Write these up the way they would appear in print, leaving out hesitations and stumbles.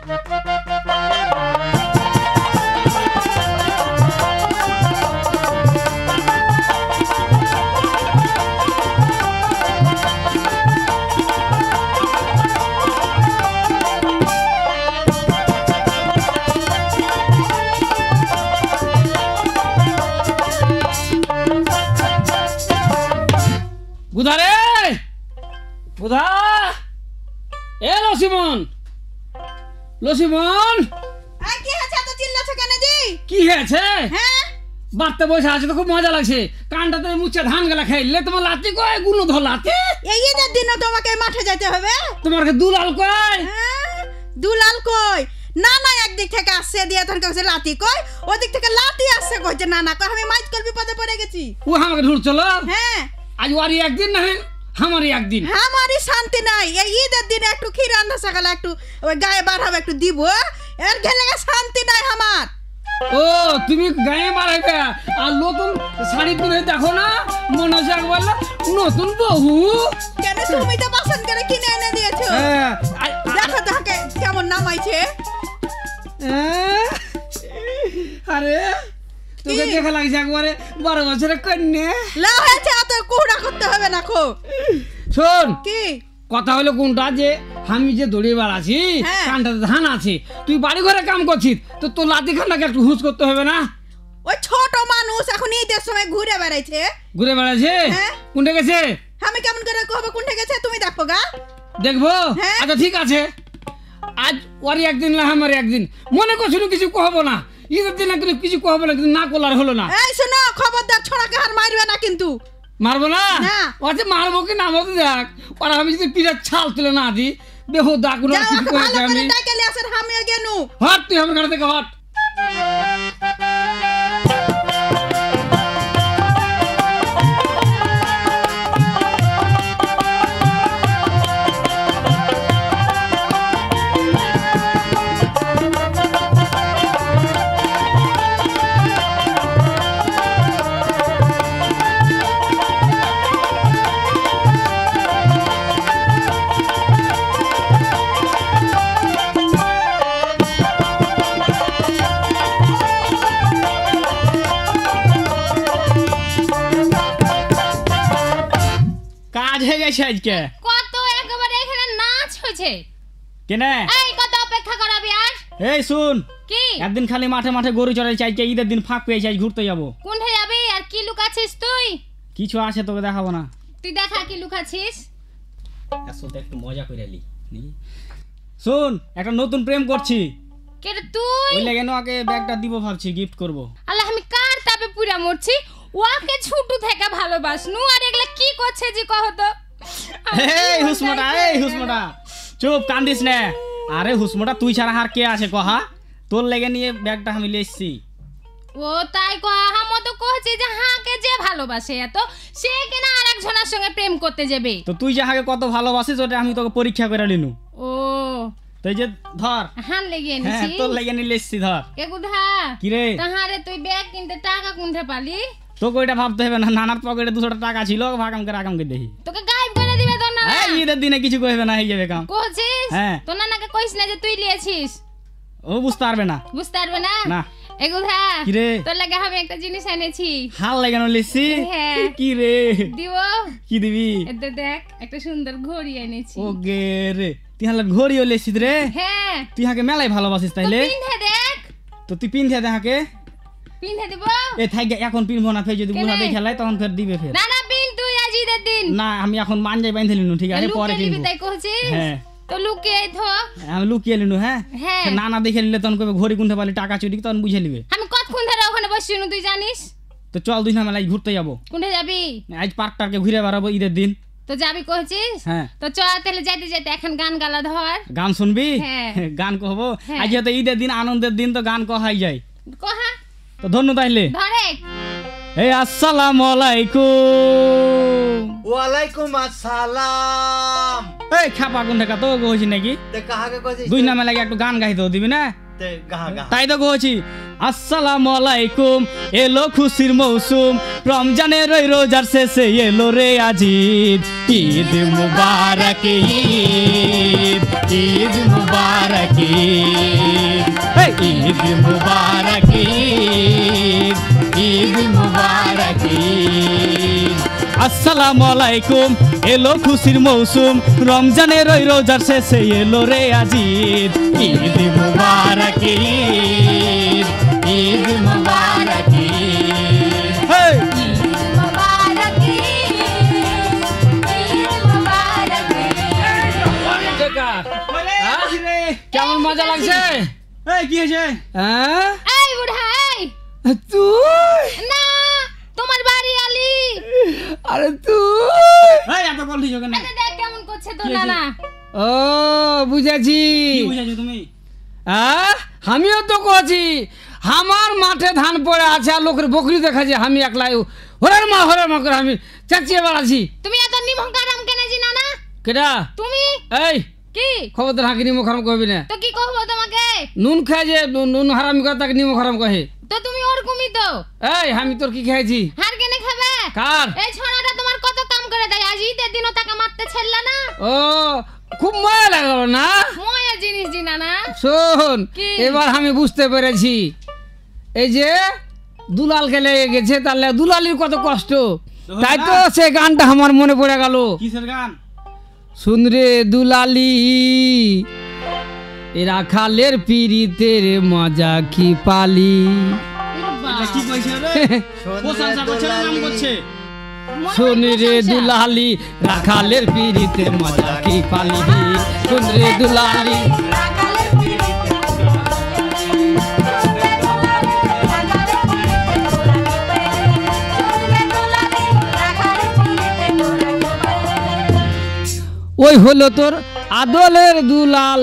বুধারে বুধা এ লসিমন লসিমন কি হয়েছে এত চিল্লাছো কেন জি? কি হয়েছে? হ্যাঁ বাড়তে বসে আছে তো খুব মজা লাগছে। কানটাতে মুচ্ছে ধান গেলা খাইলে তোমার লাতি কয় গুলো ধর লাতি। এই ঈদের দিনও তোমাকে মাঠে যেতে হবে? তোমার দুলাল কয়? দুলাল কই? না না একদিক থেকে আসছে দিয়ে তখন কইছে লাতি কই, ওদিক থেকে লাতি আসছে কইছে না না কই আমি মাইত কল বিপদে পড়ে গেছি। ও আমাকে ধর চলো। হ্যাঁ আজ ওয়ারি একদিন না আমারই একদিন। আমারই শান্তি নাই। এই ঈদের দিনে একটু ক্ষীর রান্না সকালে একটু ওই গায়ে বার হবে একটু দিব, এর ঘেলে শান্তি নাই আমার। ও তুমি গায়ে বাড়াইবে আর নতুন শাড়ি কিনে দেখো না মনে হচ্ছে একবার নতুন বহু। কেন তুমি তো পছন্দ করে কিনে এনে দিয়েছো। দেখো তাকে কেমন নামাইছে। আরে তোকে দেখা লাগছে একবারে 12 বছরের কন্যা। লা হয়েছে এত কুড়া করতে হবে না খো। শোন কি কথা হলো কোনটা যে আমি যে দড়ি বাড়াছি কানটাতে ধান আছে, তুই বাড়ি ঘরে কাম করছিস তো তোর লাতি খানটাকে একটু হুঁশ করতে হবে না? ওই ছোট মানুষ এখন ঈদের সময় ঘুরে বেড়াইছে। ঘুরে বেড়াইছে? কোনটা গেছে? আমি কেমন করে কবে কোনটা গেছে তুমি দেখো গা। দেখবো? আচ্ছা ঠিক আছে, আজ ওরই একদিন না আমার একদিন মনে করছিল কিছু কহবো না, ঈদের দিন একদিন কিছু কহবো না, কিন্তু না করলার হলো না। এই শোনো খবরদার ছড়াকে হার মারবে না কিন্তু। মারবো না? ওতে মারবো কি না মারবো দেখ, আর আমি যদি পিঠের ছাল তুলে না দিই বেহু দাগুলো কিছু করেছে আমি ডাইকেলে আসেন আমিও গেনু। হট তুই আমার ঘর থেকে হট। আজকে কত একবারে এখানে নাচ হয়েছে কেনে? এই কত অপেক্ষা করাবি আর? এই শুন কি একদিন খালি মাঠে মাঠে গরু চড়াই চাই, ঈদের দিন ফাঁক পেয়ে চাই ঘুরতে যাবো। কোনটা যাবি আর কি লুকাছিস তুই? কিছু আছে তোকে দেখাবো না। তুই দেখা কি লুকাছিস। আসলে একটু মজা করে লি। শুন একটা নতুন প্রেম করছি। কে রে তুই? ওই লাগে ওকে ব্যাগটা দিব ভাবছি, গিফট করব। আল্লাহ আমি কার তাপে পুরা মরছি। ওকে ছোট থেকে ভালোবাসনু আর এগুলা কি করছে জি কহ তো। এই হুসমটা চুপ কান্দিস না। আরে হুসমটা তুই ছাড়া আর কে আছে কহা? তোর লেগে নিয়ে ব্যাগটা আমি লিয়ে এসেছি। ও তাই কহা হাম তো কহছি যে হাকে যে ভালোবাসে এত সে কিনা আরেকজনের সঙ্গে প্রেম করতে যাবে। তো তুই যে হাকে কত ভালোবাসিস ওটা আমি তোকে পরীক্ষা করে নিনু। ও তুই যে ধর হান লেগে এনেছি। হ্যাঁ তোর লেগে নিয়ে এসেছি ধর। কে কুধা কি রে? তাহারে তুই ব্যাগ কিনতে টাকা কোনটা পালি? তোকে ওইটা ভাবতে হবে না, নানার পকেটে 200 টাকা ছিল ভাগাম করে রাখামকে দেখি। তোকে গায়েব করে দিবে তোর নানা। এই ঈদের দিনে কিছু কইবে না, হয়ে যাবে কাম। কইছিস? তোর নানাকে কইস না যে তুই লিয়েছিস। ও বুঝতে পারবে না। বুঝতে পারবে না? না। এগুধা কি রে? তোর লাগে আমি একটা জিনিস এনেছি। হাল লাগানো লিছি? হ্যাঁ। কি রে? দিব? কি দিবি? এটা দেখ একটা সুন্দর ঘড়ি এনেছি। ওগে রে তুই হালে ঘড়িও লিছিস রে? হ্যাঁ। তুই হাকে মেলাই ভালোবাসিস তাইলে? তো পিনধে দেখ। তো তুই পিনধে দে হাকে। পিনধে দিব? এ থাইগে এখন পিনবো না, ফের যদি বুড়া দেখে লাই তখন ফের দিবে ফের। না না পিন তুই আজ ঈদের দিন। না আমি এখন মানজাই বাইন্ধে লিনু, ঠিক আছে পরে কিনবো। কিনবো। তাই কইছিস? হ্যাঁ। তো লুকিয়ে থো। আমি লুকিয়ে লিনু। হ্যাঁ। না না দেখে নিলে তখন কইবে ঘড়ি কোনটা পালি টাকা চুরি, তখন বুঝে নিবে। আমি কতক্ষণ ধরে ওখানে বসছিনু তুই জানিস? তো চল দুই না মেলায় ঘুরতে যাবো। কোনটা যাবি? আজ পার্কটাকে ঘুরে বেড়াবো ঈদের দিন। তো যাবি কইছিস? হ্যাঁ। তো চল তাহলে যাইতে যাইতে এখন গান গালা ধর। গান শুনবি? হ্যাঁ। গান কহবো। আজ তো ঈদের দিন আনন্দের দিন, তো গান কহাই যায়। কহা। তো ধন্য তাইলে ধরে। এই আসসালামু আলাইকুম। ওয়ালাইকুম আসসালাম। এই খাপা কোন টাকা তো কইছি নাকি? তে কাহাকে কইছিস? দুই নামে লাগে একটু গান গাইতে দিবি না? তে গাহা গাহা। তাই তো কইছি আসসালামু আলাইকুম। এলো খুশির মৌসুম, রমজানের ওই রোজার শেষে এলো রে আজ ঈদ। ঈদ মুবারক ঈদ, ঈদ মুবারক ঈদ। ঈদ মুবারক ঈদ মুবারক আসসালামু আলাইকুম এলো খুশির মৌসুম রমজানের ওই রোজার শেষে এলো রে আজ ঈদ ঈদ মুবারক ঈদ মুবারক হেই কেমন মজা লাগছে? এই কি হয়েছে? হ্যাঁ এই বুড়া এই তুই না তোমার বাড়ি আলি আরে তুই এই এত বললি কেন? আচ্ছা দেখ কেমন করছে তো কি হয়েছে? নানা ও বুঝেছি কি বুঝাইছো তুমি? আমিও তো করছি আমার মাঠে ধান পড়ে আছে আর লোকের বকরি দেখা যায় আমি একলাই হরের মা করে আমি চেঁচিয়ে বেড়াচ্ছি তুমি এত নিমহকারাম কেন জি নানা কেটা তুমি এই কি খবরদার হাঁকি নিমখ হারাম কহবি না তো কি কহবো তোমাকে নুন খায় যে নুন হারাম করে তাকে নিমখ হারাম কহে তো তুমি ওরকমই তো এই আমি তোর কি খেয়েছি হার কেনে খাবে কার এই ছড়াটা তোমার কত কাম করে দেয় আজ ঈদের দিনও তাকে মারতে ছাড়লা না ও খুব মায়া লাগলো না ময়া জিনিস জি নানা শোন কি? এবার আমি বুঝতে পেরেছি এই যে দুলালকে লেগে গেছে তাহলে দুলালির কত কষ্ট তাই তো সে গানটা আমার মনে পড়ে গেল কিসের গান? শুন রে দুলালি এরা খালের পিরিতের মজা কি পালি এটা কি কইছে রে? প্রশংসা করছে না নাম করছে? শুন রে দুলালি রাখালের পিরিতের মজা কি পালি শুন রে দুলালি ওই হলো তোর আদলের দুলাল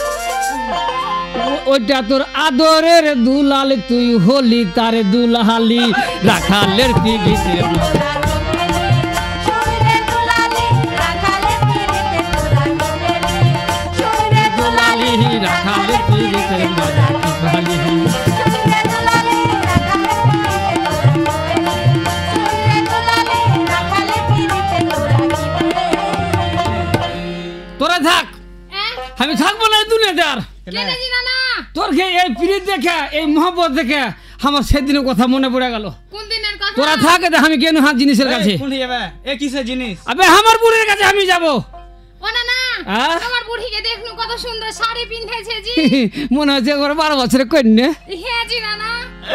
ওইটা তোর আদরের দুলাল তুই হলি তার দুলালি রাখালের পিরিতের মজা দুলালি রাখালের পিরিতের মজা কি পালি তোরা থাক আমি থাকবো না এই দুনিয়াতে আর কেন জি নানা তোর এই পিরিত দেখে এই মোহব্বত দেখে আমার সেদিনের কথা মনে পড়ে গেল কোন দিনের কথা তোরা থাক দেখ আমি কেন হাত জিনিসের কাছে কোন যাবে? এ কিসের জিনিস? আবে আমার বোনের কাছে আমি যাব ও নানা আহ? তোমার বুড়িকে দেখনু কত সুন্দর শাড়ি পিনতেছে জি মনে হচ্ছে ওর 12 বছরের কন্যা হ্যাঁ জি নানা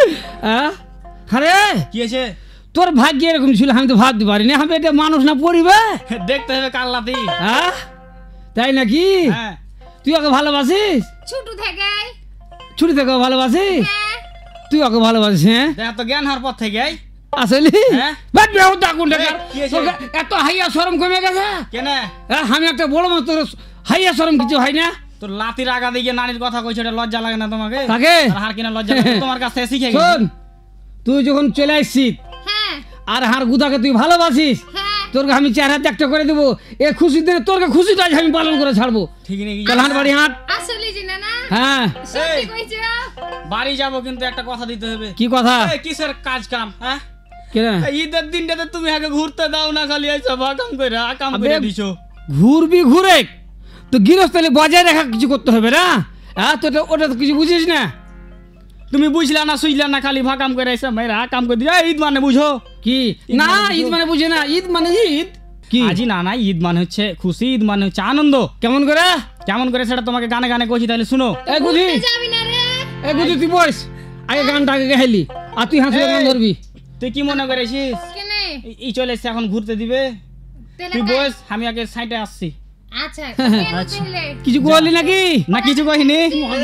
আরে কি হয়েছে? তোর ভাগ্য এরকম ছিল আমি তো ভাবতে পারি না আমি এটা মানুষ না পরিবে দেখতে হবে কাল্লাতি। তাই নাকি হ্যাঁ তুই ওকে ভালোবাসিস ছোট থেকে ছুটি থেকে ভালোবাসিস হ্যাঁ তুই ওকে ভালোবাসিস হ্যাঁ দেখ তো জ্ঞান হওয়ার পর থেকে আসলে হ্যাঁ? কি হয়েছে? এত হাইয়া শরম কমে গেছে কেন? আমি একটা বড় মানুষ তোর হাইয়া শরম কিছু হয় না তোর লাতির আগা দিকে নানির কথা কইছো এটা লজ্জা লাগে না তোমাকে? কাকে আর হার কিনা লজ্জা লাগে? তোমার কাছ থেকে শিখে শোন গেছি। তুই যখন চলে আসছিস হ্যাঁ আর হার গুদাকে তুই ভালোবাসিস হ্যাঁ তোরকে আমি 4 হাত একটা করে দেবো এ খুশির দিনে তোরকে খুশিটা আজ আমি পালন করে ছাড়বো ঠিক নাকি? চল হাট বাড়ি হাট আসলে জি নানা হ্যাঁ সত্যি এই। কইছো বাড়ি যাবো কিন্তু একটা কথা দিতে হবে। কি কথা এই কিসের কাজ কাম? হ্যাঁ কেন এই ঈদের দিনটাতে তুমি আগে ঘুরতে দাও না, খালি আইছো ভাকাম করে আকাম করে আবে, দিছো। ঘুরবি ঘুরে তো গৃহস্থলে বজায় রাখা কিছু করতে হবে না হ্যাঁ তো ওটা তো কিছু বুঝিস না তুমি বুঝলা না সুইলা না, খালি ভাকাম করে আইছো মেরা কাম করে দিয়া। ঈদ মানে বুঝো কি না ঈদ মানে বুঝে না ঈদ মানে ঈদ কি আজি না না, ঈদ মানে হচ্ছে খুশি, ঈদ মানে হচ্ছে আনন্দ। কেমন করে কেমন করে সেটা তোমাকে গানে গানে কইছি, তাহলে শুনো। এ গুদি ঘুরতে যাবি না রে এ গুদি তুই বস আগে গানটা আগে গাইলি আর তুই হাসি গান এই। ধরবি তুই কি মনে করেছিস কেনে এই চলে এসছে এখন ঘুরতে দিবে? তেলে তুই কাই- বস, আমি আগে সাইডে আসছি। আচ্ছা কেন তেলে কিছু বললি নাকি না কিছু কহিনি।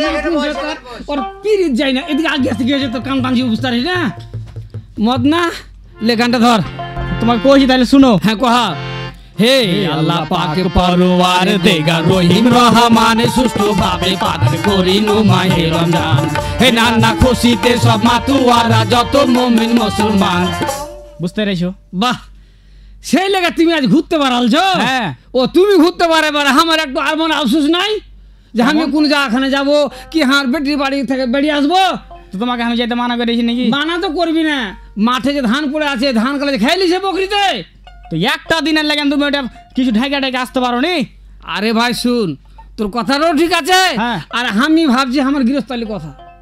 ওর পিরিত যাই না এদিকে আগে আসতে গিয়েছে তোর কান টানছি বুঝতে পারিস না মদ না লে গানটা ধর তোমাকে কইছি তাহলে শুনো। হ্যাঁ কহা হে আল্লাহ পাক পরওয়ার দেগা রহিম রহমান সুষ্ঠু ভাবে পালন করিনু মাহে রমজান হে নানা খুশিতে সব মাতুয়ারা যত মুমিন মুসলমান বুঝতে পেরেছো? বাহ সেই লেগে তুমি আজ ঘুরতে পারালছো হ্যাঁ। ও তুমি ঘুরতে পারে আমার একটু আর মনে আফসোস নাই যে আমি কোন জায়গাখানে যাবো কি হার বেটির বাড়ি থেকে বেরিয়ে আসবো তো তোমাকে আমি যেতে মানা করেছি নাকি? মানা তো করবি না মাঠে যে ধান পড়ে আছে ধান কালে খাইলিছে বকরিতে তো একটা দিনের লাগে তুমি ওটা কিছু ঢাকা ঢাকা আসতে পারো নি? আরে ভাই শুন তোর কথাটাও ঠিক আছে হ্যাঁ। আর আমি ভাবছি আমার গৃহস্থালী কথা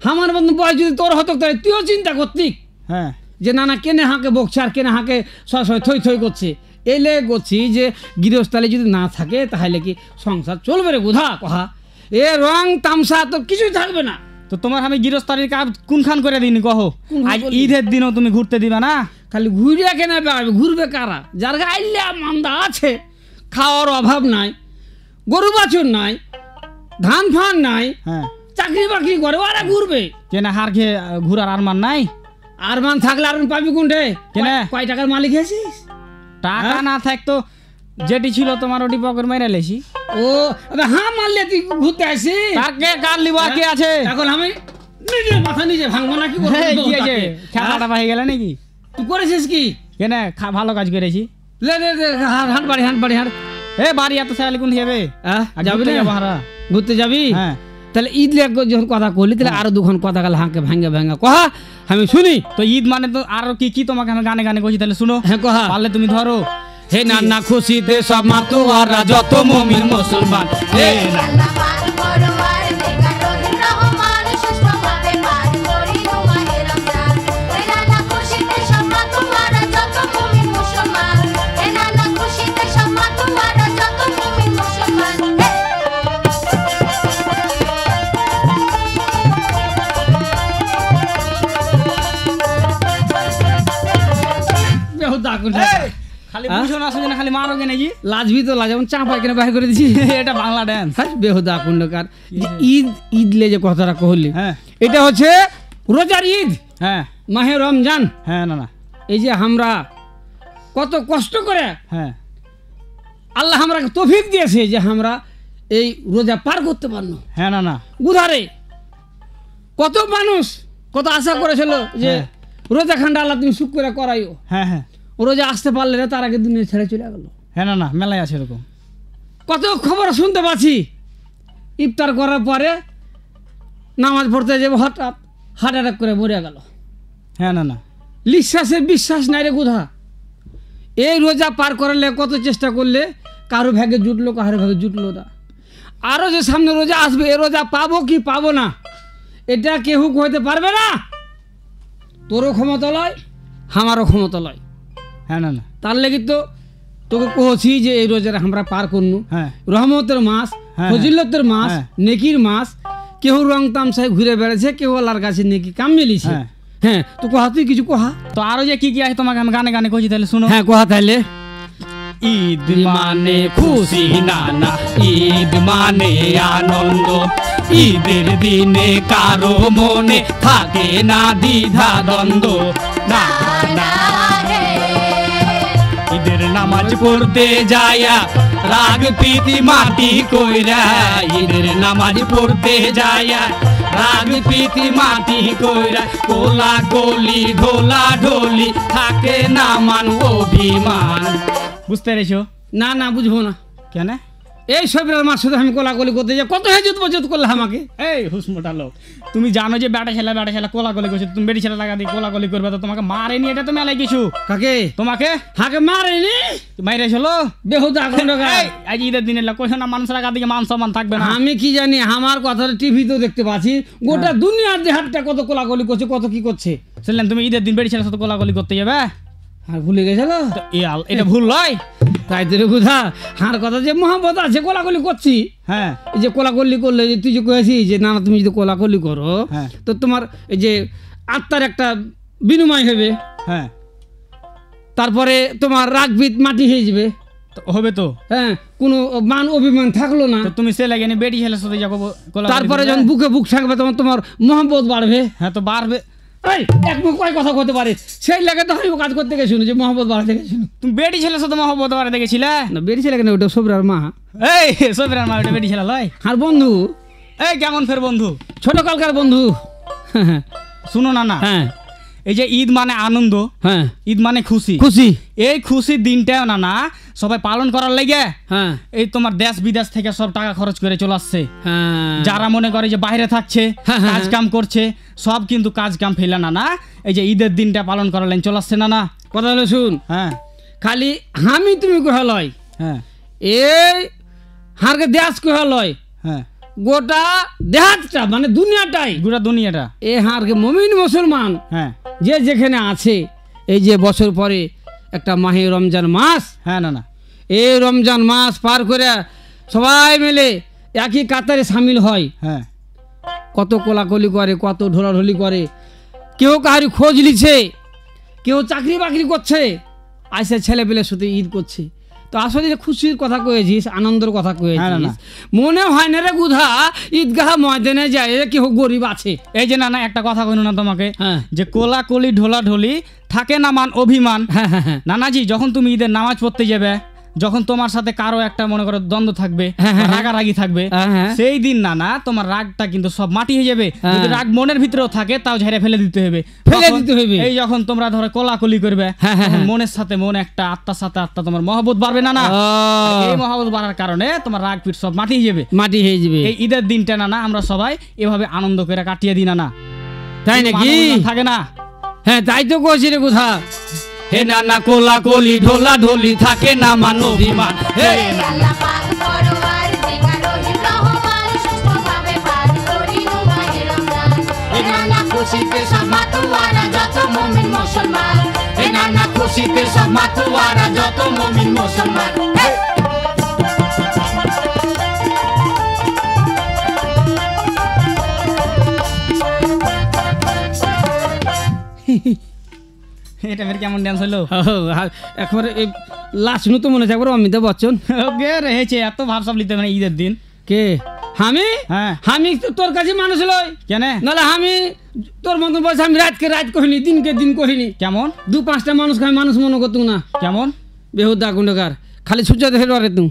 আমার বন্ধু বয়স যদি তোর হতো তাহলে তুইও চিন্তা করতি হ্যাঁ যে না না কেনে হাঁকে বকছে আর কেনে হাঁকে সবসময় থই থই করছে এলে করছি যে গৃহস্থালী যদি না থাকে তাহলে কি সংসার চলবে রে গুধা কহা এ রং তামসা তো কিছুই থাকবে না। তো তোমার আমি গৃহস্থালীর কাজ কোনখান করে দিইনি কহো? কোনখান আজ করলি? ঈদের দিনও তুমি ঘুরতে দিবা না? খালি ঘুরিয়া কেনে বেড়াবে ঘুরবে কারা? যার গাইলে মান্দা আছে, খাওয়ার অভাব নাই, গরু বাছুর নাই, ধান ফান নাই, হ্যাঁ চাকরি বাকরি করে ওরা ঘুরবে। কেন হার খেয়ে ঘুরার আর মান নাই? আর মান থাকলে আর মান পাবি কোনটে? কেনে? কয় টাকার মালিক হয়েছিস? টাকা না থাকতো যেটি ছিল তোমার ওটি পকেট মেরে লেছি। ও হ্যাঁ মারলে তুই ঘুরতে আসি তাকে কার লিবা কে আছে? এখন আমি নিজে মাথা নিজে ভাঙবো না কি করবো? এই, কি আছে? তাকে? খেলাটা হয়ে গেল নাকি? তুই করেছিস কি? কেন ভালো কাজ করেছি। লে লে লে, হাঁট বাড়ি হাঁট বাড়ি হাঁট। এ বাড়ি এত সারালি কোন যাবে? যাবি না? যাবো হারা। ঘুরতে যাবি? হ্যাঁ তাহলে ঈদ লেগ যখন কথা কইলি তাহলে আরো দুখন কথা গেল হাঁকে ভাঙ্গে ভাঙ্গা কহা আমি শুনি। তো ঈদ মানে তো আরো কি কি তোমাকে আমি গানে গানে কইছি তাহলে শুনো। হ্যাঁ কহা। পারলে তুমি ধরো। হে নান্না খুশিতে সব মাতোয়ারা যত মুমিন মুসলমান হে আল্লাহ পাক পরওয়ার দিগার রহিম রহমান সুষ্ঠুভাবে পার করিল মাহে রমজান। হে নানা খুশিতে সম্মা তোমারা যত মুমিন মুসলমান। হে নানা খুশিতে সম্মা তোমারা যত মুমিন মুসলমান। বেহুদা কোন খালি বুঝো না শুনে না খালি মারো কে নাকি? লাজবি তো লাজ যেমন চা পায়খানা বাইরে করে দিছি এটা বাংলা ড্যান্স। হ্যাঁ বেহুদা কুণ্ডকার ঈদ ঈদলে যে কথাটা কহলি হ্যাঁ এটা হচ্ছে রোজার ঈদ হ্যাঁ মাহে রমজান। হ্যাঁ না না এই যে আমরা কত কষ্ট করে হ্যাঁ আল্লাহ আমরা তৌফিক দিয়েছে যে আমরা এই রোজা পার করতে পারলো। হ্যাঁ না না গুধারে কত মানুষ কত আশা করেছিল যে হ্যাঁ। রোজা খান্ডা আল্লাহ তুমি সুখ করে করাইও, হ্যাঁ হ্যাঁ রোজা আসতে পারলে না তার আগে দুনিয়া ছেড়ে চলে গেল। হ্যাঁ না না মেলায় আছে এরকম। কত খবর শুনতে পাচ্ছি ইফতার করার পরে নামাজ পড়তে যাবো হঠাৎ হার্ট অ্যাটাক করে মরে গেল। হ্যাঁ না না নিঃশ্বাসের বিশ্বাস নাই রে গুধা। এই রোজা পার করলে কত চেষ্টা করলে কারো ভাগে জুটলো কারো ভাগে জুটলো না। আরও যে সামনে রোজা আসবে এ রোজা পাবো কি পাবো না এটা কেউ হইতে পারবে না। তোরও ক্ষমতা লয় আমারও ক্ষমতা লয়। হ্যাঁ না না তার লাগি তো তোকে কহছি যে এই রোজার আমরা পার করনু হ্যাঁ রহমতের মাস, হ্যাঁ, ফজিলতের মাস, হ্যাঁ। নেকির মাস। কেউ রং তামসায় ঘুরে বেড়াচ্ছে, কেউ আল্লাহর কাছে নেকি কাম মিলিছে। হ্যাঁ। হ্যাঁ তো কহা তুই কিছু কহা। তো আরো যে কি কি আছে তোমাকে আমি গানে গানে কইছি তাহলে শুনো। হ্যাঁ কহা তাইলে। ঈদ মানে খুশি নানা, ঈদ মানে আনন্দ, ঈদের দিনে কারো মনে থাকে না দ্বিধা দ্বন্দ্ব। না না ঈদের নামাজ পড়তে যায়া রাগ প্রীতি মাটি কইরা, ঈদের নামাজ পড়তে যায়া রাগ প্রীতি মাটি কইরা, কোলা কোলি ঢোলা ঢোলি থাকে না মান অভিমান। বুঝতে পেরেছো? না না বুঝবো না কেন? এই সবের মার সাথে আমি কোলাকুলি করতে যাই কত হেজুত মজুত করলে আমাকে। এই হুসমোটা লোক, তুমি জানো যে বেটা ছেলে কোলাকুলি করছে, তুমি বেটি ছেলে লাগা দিয়ে কোলাকুলি করবে তো তোমাকে মারেনি, এটা তো মেলায় কিছু। কাকে? তোমাকে হাকে মারেনি মাইরে চলো বেহুদা খন্ডকার। আজ ঈদের দিনে কইছো না মানুষের আগা দিকে মান সম্মান থাকবে না। আমি কি জানি আমার কথাটা টিভিতেও দেখতে পাচ্ছি গোটা দুনিয়ার দেহাটটা কত কোলাকুলি করছে কত কি করছে। শুনলেন তুমি ঈদের দিন বেটি ছেলের সাথে কোলাকুলি করতে যাবে? আর ভুলে গেছিল তো এটা ভুল নয়। তাই তোর বুঝা হার কথা যে মহাব্বত আছে কোলাকুলি করছি। হ্যাঁ এই যে কোলাকুলি করলে যে তুই যে কয়েছিস যে না না তুমি যদি কোলাকুলি করো হ্যাঁ। তো তোমার এই যে আত্মার একটা বিনিময় হবে, হ্যাঁ তারপরে তোমার রাগবিদ মাটি হয়ে যাবে। তো হবে তো। হ্যাঁ কোনো মান অভিমান থাকলো না। তো তুমি সে লাগে বেটি ছেলের সাথে যাবো কোলাকুলি তারপরে করবে? যখন বুকে বুক থাকবে তখন তোমার মহাব্বত বাড়বে। হ্যাঁ তো বাড়বে। এই এক মুখ কয় কথা করতে পারে সেই লাগে তো আমি কাজ করতে গেছিল যে মহাব্বত বাড়াতে গেছিল। তুমি বেটি ছেলের সাথে মহব্বত বাড়ে দেখেছিলে? না বেরিয়েছে লাগে না ওটা সবরার মা এই সবিরার মা ওটা বেটি ছেলে লয়। আর বন্ধু এই কেমন ফের বন্ধু? ছোট কালকার বন্ধু। শুনো না না, হ্যাঁ এই যে ঈদ মানে আনন্দ, হ্যাঁ ঈদ মানে খুশি। খুশি। এই খুশির দিনটাও না না সবাই পালন করার লাগে হ্যাঁ এই তোমার দেশ বিদেশ থেকে সব টাকা খরচ করে চলে আসছে। হ্যাঁ যারা মনে করে যে বাইরে থাকছে হ্যাঁ, হ্যাঁ, কাজ কাম করছে সব কিন্তু কাজ কাম ফেলে না না এই যে ঈদের দিনটা পালন করার লাইন চলে আসছে না না। কথা হলো শুন হ্যাঁ খালি আমি তুমি কোহা লয় হ্যাঁ এই হারকে দেশ কোহা লয় হ্যাঁ গোটা দেহাতটা মানে দুনিয়াটাই গোটা দুনিয়াটা এ হারকে মুমিন মুসলমান হ্যাঁ যে যেখানে আছে এই যে বছর পরে একটা মাহে রমজান মাস, হ্যাঁ না না এই রমজান মাস পার করে সবাই মিলে একই কাতারে সামিল হয়, হ্যাঁ কত কোলাকুলি করে, কত ঢোলাঢুলি করে, কেউ কাহারি খোঁজ লিছে, কেউ চাকরি বাকরি করছে, আইসে ছেলে পেলে সাথে ঈদ করছে। তো আসলে যে খুশির কথা কয়েছিস, আনন্দের কথা হ্যাঁ, না, কয়েছিস, না। মনে হয় না রে গুধা ঈদগাহ ময়দানে যায় কেউ গরিব আছে। এই যে না না একটা কথা কইনো না তোমাকে, হ্যাঁ। যে কোলাকুলি ঢোলাঢুলি থাকে না মান অভিমান। হ্যাঁ হ্যাঁ হ্যাঁ নানাজি যখন তুমি ঈদের নামাজ পড়তে যাবে, যখন তোমার সাথে কারো একটা মনে করো দ্বন্দ্ব থাকবে, হ্যাঁ, হ্যাঁ, রাগারাগি থাকবে, হ্যাঁ, হ্যাঁ। সেই দিন নানা তোমার রাগটা কিন্তু সব মাটি হয়ে যাবে। হ্যাঁ। যদি রাগ মনের ভিতরেও থাকে তাও ঝেড়ে ফেলে দিতে হবে, ফেলে তখন দিতে হবে। এই যখন তোমরা ধরো কোলাকুলি করবে, হ্যাঁ, হ্যাঁ, তখন হ্যাঁ। মনের সাথে মন একটা, আত্মার সাথে আত্মা, তোমার মহব্বত বাড়বে না না। ও, এই মহব্বত বাড়ার কারণে তোমার রাগ পিঠ সব মাটি হয়ে যাবে। মাটি হয়ে যাবে, এই ঈদের দিনটা নানা আমরা সবাই এভাবে আনন্দ করে কাটিয়ে দিই নানা, তাই নাকি? মানব থাকে না। হ্যাঁ তাই তো কইছি রে গুধা। হে নানা কোলাকুলি ঢোলাঢুলি থাকে না মান অভিমান। হে আল্লাহ পাক পরওয়ার দিগার রহিম রহমান সুষ্ঠুভাবে পার করিনু মাহে রমজান। এ নানা খুশিতে সব মাতোয়ারা যত মুমিন মুসলমান, হে নানা খুশিতে সব মাতোয়ারা যত মুমিন মুসলমান। এটা ফের কেমন ডান্স হলো? একবারে লাস্ট নু তো মনে আছে একবার অমিতাভ বচ্চন। ওকে রয়েছে এত ভাব সব লিতে মানে ঈদের দিন। কে আমি? হ্যাঁ আমি তো তোর কাছে মানুষ লই, কেন নাহলে আমি তোর মতন বলছি আমি রাতকে রাত কহিনি, দিনকে দিন কহিনি। কেমন দু পাঁচটা মানুষকে আমি মানুষ মনে করতুম না। কেমন বেহুদা গুন্ডকার খালি সূর্য দেখে ডরে তুই।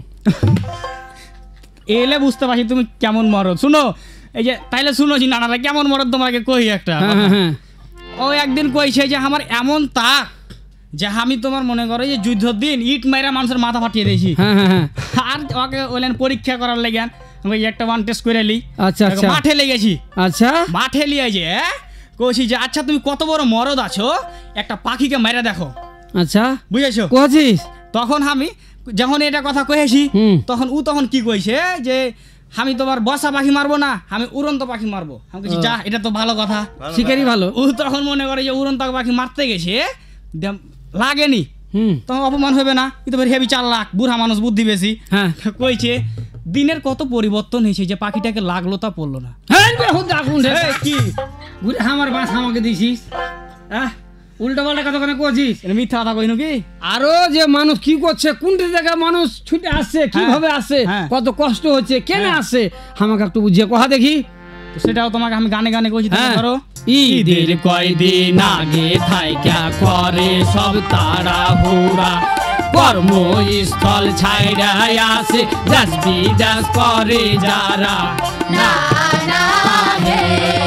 এলে বুঝতে পারছি তুমি কেমন মরদ। শুনো এই যে তাইলে শুনোছি নানারা কেমন মরদ তোমাকে কই একটা হ্যাঁ কথা। হ্যাঁ হ্যাঁ ও একদিন কইছে যে আমার এমন তাক যে আমি তোমার মনে করো যে যুদ্ধের দিন ইট মাইরা মানুষের মাথা ফাটিয়ে দিয়েছি। হ্যাঁ হ্যাঁ হ্যাঁ আর ওকে ওইলেন পরীক্ষা করার লেগেন আমি একটা ওয়ান টেস্ট করে এলি। আচ্ছা আচ্ছা মাঠে লেগেছি, আচ্ছা মাঠে লিয়ে যে কইছি যে আচ্ছা তুমি কত বড় মরদ আছো, একটা পাখিকে মেরে দেখো, আচ্ছা বুঝেছো? কছিস? তখন আমি যখন এটা কথা কয়েছি হুম। তখন কি কইছে যে আমি তোমার বসা পাখি মারবো না, আমি উড়ন্ত পাখি মারবো। আমি কইছি যা এটা তো ভালো কথা। শিকারি ভালো। ও তখন মনে করে যে উড়ন্ত পাখি মারতে গেছে লাগেনি, হুম তখন অপমান হবে না, কিন্তু হেবি 4 লাখ বুড়া মানুষ বুদ্ধি বেশি। হ্যাঁ কইছে দিনের কত পরিবর্তন হয়েছে যে পাখিটাকে লাগলো তা পড়লো না। হ্যাঁ বেহুদা গুন্ডে এই, কি ঘুরে আমার বাস আমাকে দিছিস, হ্যাঁ উল্টা পাল্টা কথা কেন করছিস? এটা মিথ্যা কথা কইনু কি? আরো যে মানুষ কি করছে, কোনটি জায়গায় মানুষ ছুটে আসছে, কিভাবে আসছে, হ্যাঁ। কত কষ্ট হচ্ছে, কেন হ্যাঁ। আসছে, আমাকে একটু বুঝিয়ে কথা দেখি। তো সেটাও তোমাকে আমি গানে গানে কইছি, তুমি হ্যাঁ। করো। ঈদের কয়দিন আগে থাইকা করে সব তাড়াহুড়া, কর্মস্থল ছাইরা আসে জাস বিজাস করে যারা, না না হে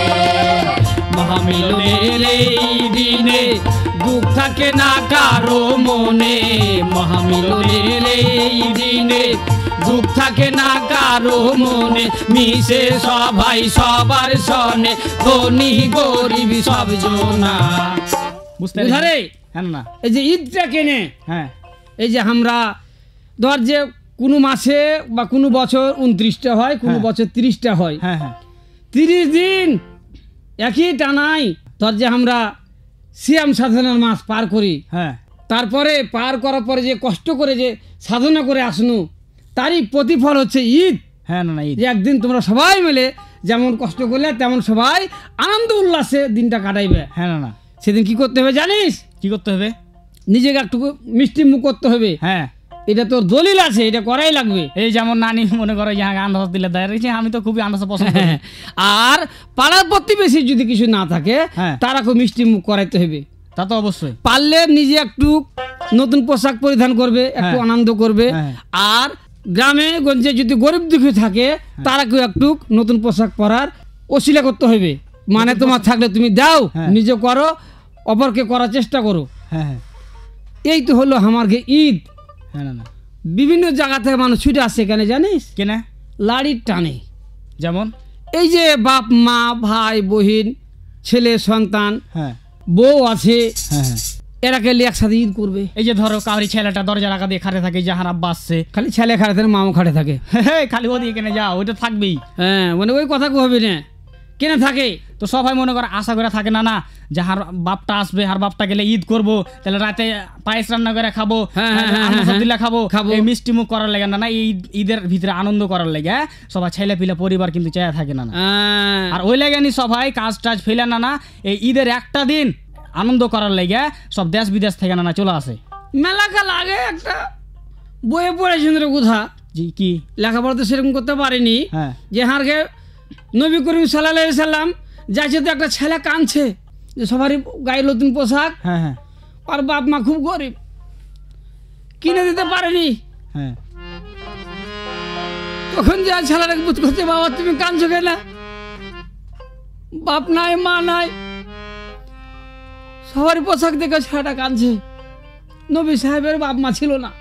মহামিলনের এই দিনে দুঃখ থাকে না কারো মনে, মহামিলনের এই দিনে দুঃখ থাকে না কারো মনে, মিশে সবাই সবার সনে, ধনী গরিব সব জনা। বুঝতে বুঝা রে? হ্যাঁ না এই যে ঈদটা কেনে, হ্যাঁ এই যে আমরা ধর যে কোনো মাসে বা কোনো বছর 29টা হয়, কোনো হ্যাঁ। বছর 30টা হয়, হ্যাঁ হ্যাঁ 30 দিন একই টানাই ধর যে আমরা সিয়াম সাধনার মাস পার করি, হ্যাঁ তারপরে পার করার পরে যে কষ্ট করে যে সাধনা করে আসনু, তারই প্রতিফল হচ্ছে ঈদ। হ্যাঁ না ঈদ। যে একদিন তোমরা সবাই মিলে যেমন কষ্ট করলে তেমন সবাই আনন্দ উল্লাসে দিনটা কাটাইবে। হ্যাঁ না সেদিন কি করতে হবে জানিস? কি করতে হবে? নিজেকে একটু মিষ্টি মুখ করতে হবে। হ্যাঁ এটা তোর দলিল আছে, এটা করাই লাগবে। এই যেমন নানি মনে করো যে আন্দাজ দিলে দেয় রেখেছি, আমি তো খুবই আন্দাজ পছন্দ করি। আর পাড়ার প্রতিবেশী যদি কিছু না থাকে, হ্যাঁ। তারা খুব মিষ্টি মুখ করাইতে হবে। তা তো অবশ্যই। পারলে নিজে একটু নতুন পোশাক পরিধান করবে, একটু হ্যাঁ। আনন্দ করবে। হ্যাঁ। আর গ্রামে গঞ্জে যদি গরিব দুঃখী থাকে, তারাকেও একটু নতুন পোশাক পরার ওসিলা করতে হবে। মানে তোমার থাকলে তুমি দাও, হ্যাঁ। নিজে করো, অপরকে করার চেষ্টা করো। হ্যাঁ হ্যাঁ এই তো হলো আমার ঈদ। হ্যাঁ না বিভিন্ন জায়গা থেকে মানুষ ছুটে আসছে, কেন জানিস? কেনা লাড়ির টানে। যেমন এই যে বাপ মা ভাই বহিন ছেলে সন্তান হ্যাঁ বউ আছে, হ্যাঁ হ্যাঁ এরাকে লিয়ে একসাথে ঈদ করবে। এই যে ধরো কাউরি ছেলেটা দরজা রাখা দিয়ে খাটে থাকে, যাহার আব্বা আসছে, খালি ছেলে খাটে থাকে, মাও খাটে থাকে। খালি ওদিকে কেনে যাও, ওইটা থাকবেই। হ্যাঁ মানে ওই কথা হবে না, কেনে থাকে তো সবাই মনে করে আশা করে থাকে না না, যাহার বাপটা আসবে, আর বাপটা গেলে ঈদ করবো, তাহলে রাতে পায়েস রান্না করে খাবো, দিলে খাবো, এই মিষ্টি মুখ করার লাগে না, না এই ঈদের ভিতরে আনন্দ করার লাগে সবাই ছেলে পিলে পরিবার কিন্তু চায় থাকে না। আর ওই লাগে নি সবাই কাজ টাজ ফেলে না, এই ঈদের একটা দিন আনন্দ করার লাগে সব দেশ বিদেশ থেকে না চলে আসে। মেলাকাল আগে একটা বইয়ে পড়েছেন কোথা, জি কি লেখাপড়া তো সেরকম করতে পারিনি, যে হারকে নবী করিম সাল্লাল্লাহু আলাইহি সাল্লাম যাচ্ছে, তো একটা ছেলে কাঁদছে যে সবারই গায়ে নতুন পোশাক, আর বাপ মা খুব গরিব, কিনে দিতে পারেনি। তখন যে ছেলেটাকে বুঝ করছে, বাবা তুমি কাঁদছো কেন, বাপ নাই মা নাই, সবারই পোশাক দেখে ছেলেটা কাঁদছে। নবী সাহেবের বাপ মা ছিল না,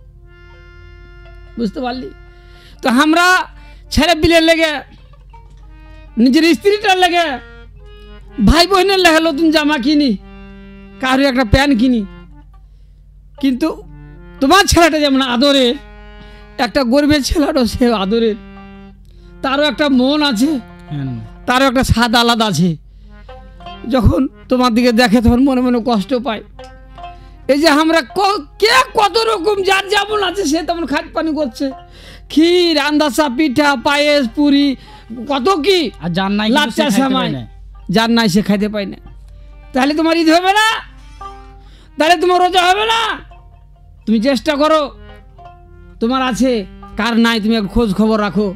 বুঝতে পারলি? তো আমরা ছেলে বিলের লেগে, নিজের স্ত্রীটার লেগে, ভাই বোনের লেগে নতুন জামা কিনি, কারো একটা প্যান্ট কিনি, কিন্তু তোমার ছেলেটা যেমন আদরের, একটা গরিবের ছেলেটাও সে আদরের, তারও একটা মন আছে, তারও একটা স্বাদ আলাদা আছে। যখন তোমার দিকে দেখে তখন মনে মনে কষ্ট পায়। এই যে আমরা কে কত রকম যার যেমন আছে সে তেমন খাট পানি করছে, ক্ষীর, আন্দাসা, পিঠা, পায়েস, পুরি, কত কি, আর যার নাই লাচ্চা সামাই, যার নাই সে খাইতে পায় না। তাহলে তোমার ঈদ হবে না, তাহলে তোমার রোজা হবে না। তুমি চেষ্টা করো, তোমার আছে কার নাই তুমি খোঁজ খবর রাখো।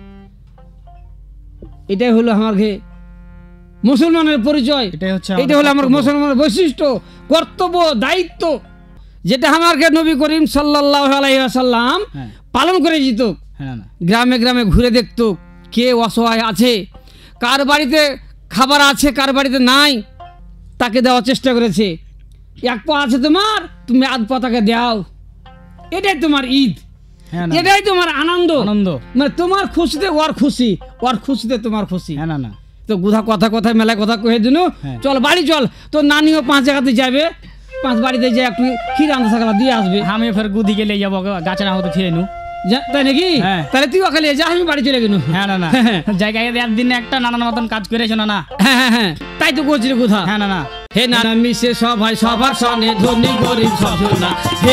এটাই হলো আমাকে মুসলমানের পরিচয়, এটা হলো আমার মুসলমানের বৈশিষ্ট্য, কর্তব্য, দায়িত্ব, যেটা আমাকে নবী করিম সাল্লাল্লাহু আলাইহি ওয়াসাল্লাম পালন করে যেত। গ্রামে গ্রামে ঘুরে দেখতো কে অসহায় আছে, কার বাড়িতে খাবার আছে, কার বাড়িতে নাই, তাকে দেওয়ার চেষ্টা করেছে। এক পা আছে তোমার, তুমি আধ পা তাকে দাও, এটাই তোমার ঈদ, এটাই তোমার আনন্দ। মানে তোমার খুশিতে ওর খুশি, ওর খুশিতে তোমার খুশি। তো গুধা কথা কথায় মেলায় কথা কয়ে দিন, চল বাড়ি চল, তো নানিও 5 জায়গাতে যাবে, 5 বাড়িতে যে একটু ক্ষীর আনতে থাকলা দিয়ে আসবে, আমি ফের গুদি গেলে যাবো গাছের হতে ফিরে নু, তাই নাকি? তাহলে তুই ওখানে যা, আমি বাড়ি চলে গেল। হ্যাঁ না না জায়গায় একদিন একটা নানান মতন কাজ করেছো না। হ্যাঁ তাই তো করছি কোথা। হ্যাঁ না হে নানা মিশে সবাই সবার সনে, ধনী গরিব সব না, হে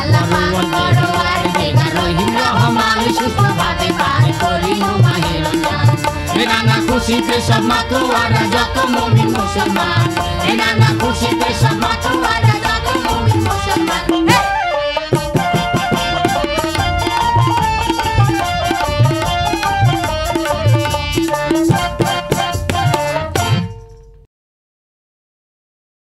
নানা খুশিতে সব মাতোয়ারা যত মুমিন মুসলমান, নানা খুশিতে সব মাতোয়ারা যত মুমিন মুসলমান।